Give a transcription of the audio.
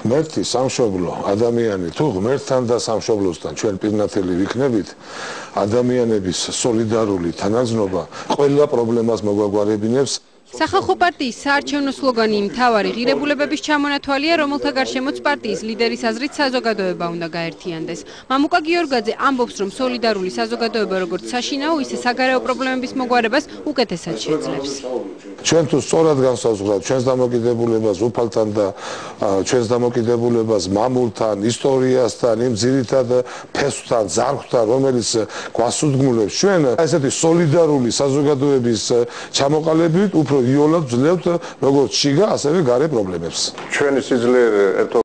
ღმერთი სამშობლო ადამიანი თუ ღმერთთან და სამშობლოსთან ჩვენ პირნათელი ვიქნებით ადამიანების სოლიდარული თანაგზნობა ყველა პრობლემას მოგვაგვარებინებს სახალხო პარტიის საარჩევნო სლოგანი მთავარი ღირებულებების ჩამონათვალია, რომელთა გარშემოც პარტიის ლიდერის აზრით საზოგადოება უნდა გაერთიანდეს. მამუკა გიორგაძე ამბობს, რომ სოლიდარული საზოგადოება როგორც საშინაო, ისე საგარეო პრობლემების მოგვარებას უკეთესად შეძლებს. ჩვენ თუ სწორად განსაზღვრავთ ჩვენს დამოკიდებულებას უფალთან და ჩვენს დამოკიდებულებას მამულთან, ისტორიასთან, იმ ძირითად ფესვთან, ძარღვთან, რომელიც გვასუდგმულებს ჩვენ ესეთი სოლიდარული საზოგადოების ჩამოყალიბებით უფრო იოლად ვძლევთ როგორც შიგა, ასევე გარე პრობლემებს. ჩვენი სიძლიერე